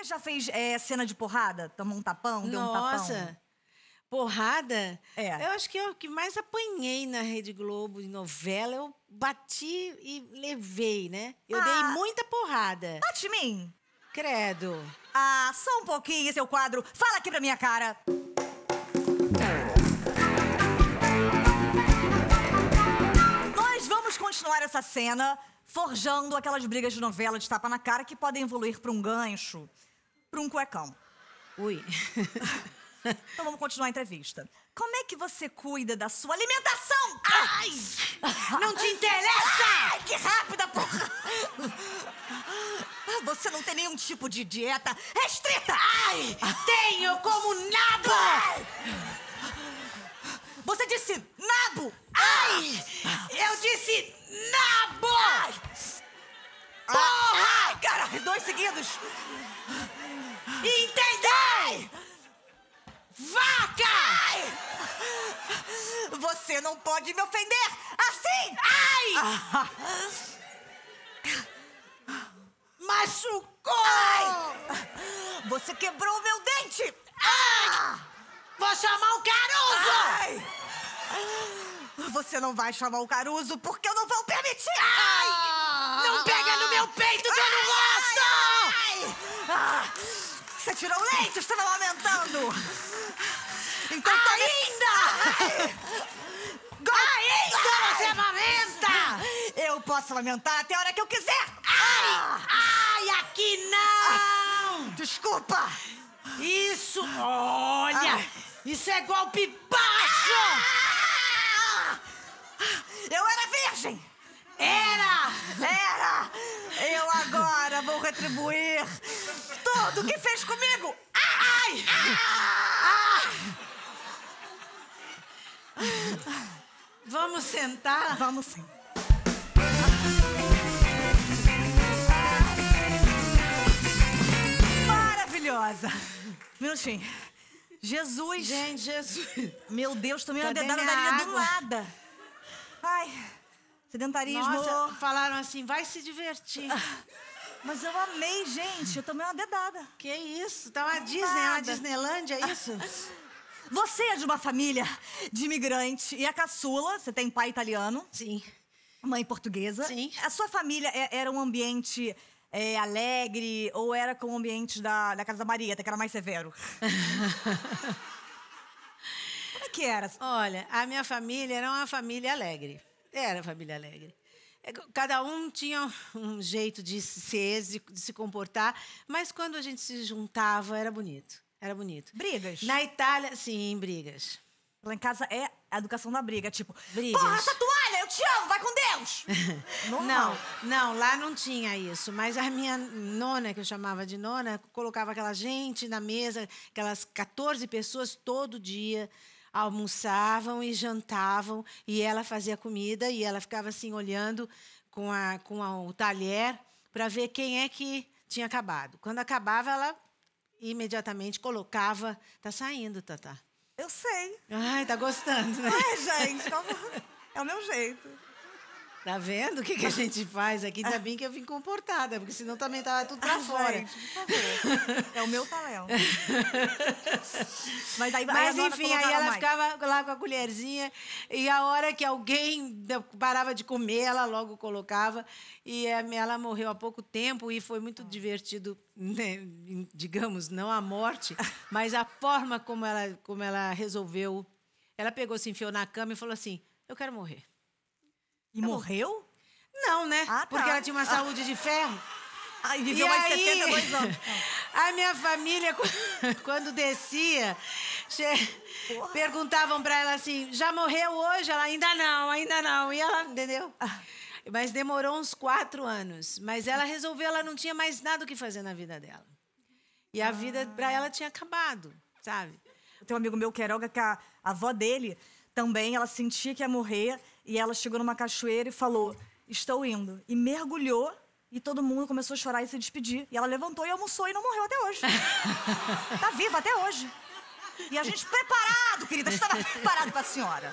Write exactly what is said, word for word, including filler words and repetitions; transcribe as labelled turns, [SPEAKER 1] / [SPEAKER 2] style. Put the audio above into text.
[SPEAKER 1] Você já fez é, cena de porrada? Tomou um tapão, deu um tapão?
[SPEAKER 2] Nossa, porrada?
[SPEAKER 1] É.
[SPEAKER 2] Eu acho que eu que mais apanhei na Rede Globo, em novela, eu bati e levei, né? Eu
[SPEAKER 1] Ah.
[SPEAKER 2] dei muita porrada.
[SPEAKER 1] Bate em mim.
[SPEAKER 2] Credo.
[SPEAKER 1] Ah, só um pouquinho, seu quadro. Fala aqui pra minha cara. Nós vamos continuar essa cena forjando aquelas brigas de novela de tapa na cara que podem evoluir pra um gancho, pra um cuecão.
[SPEAKER 2] Ui.
[SPEAKER 1] Então vamos continuar a entrevista. Como é que você cuida da sua alimentação? Ai!
[SPEAKER 2] Não te interessa!
[SPEAKER 1] Ai, que rápida, porra! Você não tem nenhum tipo de dieta restrita!
[SPEAKER 2] Ai! Tenho como nabo!
[SPEAKER 1] Você disse nabo!
[SPEAKER 2] Ai! Eu disse nabo!
[SPEAKER 1] Ai! Porra! Ai, caralho, dois seguidos!
[SPEAKER 2] Entendeu? Vaca!
[SPEAKER 1] Ai! Você não pode me ofender assim!
[SPEAKER 2] Ai!
[SPEAKER 1] Ah.
[SPEAKER 2] Machucou!
[SPEAKER 1] Ai! Você quebrou o meu dente!
[SPEAKER 2] Ai! Vou chamar o Caruso!
[SPEAKER 1] Ai! Você não vai chamar o Caruso porque eu não vou permitir!
[SPEAKER 2] Ai! Não pega no meu peito que eu não gosto!
[SPEAKER 1] Ai! Ah, você tirou o leite, estava lamentando! Então tome...
[SPEAKER 2] Ainda! Ainda você amamenta!
[SPEAKER 1] Eu posso lamentar até a hora que eu quiser!
[SPEAKER 2] Ai! Ai, aqui não!
[SPEAKER 1] Desculpa!
[SPEAKER 2] Isso, olha!
[SPEAKER 1] Ai.
[SPEAKER 2] Isso é golpe baixo!
[SPEAKER 1] Ah! Eu era virgem!
[SPEAKER 2] Era!
[SPEAKER 1] Era! Eu agora vou retribuir tudo que fez comigo!
[SPEAKER 2] Ai!
[SPEAKER 1] Ah!
[SPEAKER 2] Vamos sentar?
[SPEAKER 1] Vamos sim. Maravilhosa! Minutinho. Jesus!
[SPEAKER 2] Gente, Jesus!
[SPEAKER 1] Meu Deus, tomei uma
[SPEAKER 2] Cadê
[SPEAKER 1] dedada
[SPEAKER 2] minha
[SPEAKER 1] da linha do
[SPEAKER 2] água?
[SPEAKER 1] nada. Ai, sedentarismo.
[SPEAKER 2] Nossa, falaram assim, vai se divertir.
[SPEAKER 1] Mas eu amei, gente. Eu tomei uma dedada.
[SPEAKER 2] Que isso? Tá uma Disney, uma
[SPEAKER 1] Nada.
[SPEAKER 2] Disneylândia, é isso?
[SPEAKER 1] Você é de uma família de imigrante e a caçula, você tem pai italiano,
[SPEAKER 2] Sim.
[SPEAKER 1] mãe portuguesa.
[SPEAKER 2] Sim.
[SPEAKER 1] A sua família é- era um ambiente é, alegre ou era como o ambiente da, da Casa da Marieta, que era mais severo? Como é que era?
[SPEAKER 2] Olha, a minha família era uma família alegre. Era família alegre. É, cada um tinha um jeito de ser, de, de se comportar, mas quando a gente se juntava, era bonito. Era bonito.
[SPEAKER 1] Brigas?
[SPEAKER 2] Na Itália, sim, brigas.
[SPEAKER 1] Lá em casa é a educação da briga, tipo...
[SPEAKER 2] Brigas.
[SPEAKER 1] Porra, essa toalha, eu te amo, vai com Deus! Normal.
[SPEAKER 2] Não, não, lá não tinha isso. Mas a minha nona, que eu chamava de nona, colocava aquela gente na mesa, aquelas quatorze pessoas todo dia, almoçavam e jantavam, e ela fazia comida, e ela ficava assim, olhando com, a, com a, o talher para ver quem é que tinha acabado. Quando acabava, ela imediatamente colocava... Tá saindo, Tatá.
[SPEAKER 1] Eu sei.
[SPEAKER 2] Ai, tá gostando, né?
[SPEAKER 1] Ai, gente, como... é o meu jeito.
[SPEAKER 2] Tá vendo o que, que a gente faz aqui? Ainda bem que eu vim comportada, porque senão também tava tudo pra
[SPEAKER 1] Ah,
[SPEAKER 2] fora.
[SPEAKER 1] gente, por favor. É o meu talento. Mas, aí,
[SPEAKER 2] Mas,
[SPEAKER 1] aí a nona
[SPEAKER 2] enfim, aí
[SPEAKER 1] colocava
[SPEAKER 2] ela
[SPEAKER 1] mais.
[SPEAKER 2] ficava lá com a colherzinha e a hora que alguém parava de comer, ela logo colocava. E ela morreu há pouco tempo e foi muito divertido, né? Digamos, não a morte, mas a forma como ela, como ela resolveu. Ela pegou, se enfiou na cama e falou assim, eu quero morrer.
[SPEAKER 1] E morreu?
[SPEAKER 2] Não, né?
[SPEAKER 1] Ah, tá.
[SPEAKER 2] Porque ela tinha uma saúde de ferro.
[SPEAKER 1] Ah, e viveu mais de
[SPEAKER 2] aí,
[SPEAKER 1] setenta e dois anos.
[SPEAKER 2] a minha família, quando descia, che- perguntavam para ela assim, já morreu hoje? Ela, ainda não, ainda não. E ela, entendeu? Mas demorou uns quatro anos. Mas ela resolveu, ela não tinha mais nada o que fazer na vida dela. E a vida para ela tinha acabado, sabe?
[SPEAKER 1] Tem um amigo meu, Queiroga, que a a avó dele também, ela sentia que ia morrer, e ela chegou numa cachoeira e falou, estou indo. E mergulhou, e todo mundo começou a chorar e se despedir. E ela levantou e almoçou e não morreu até hoje. Tá viva até hoje. E a gente preparado, querida, estava preparado pra senhora.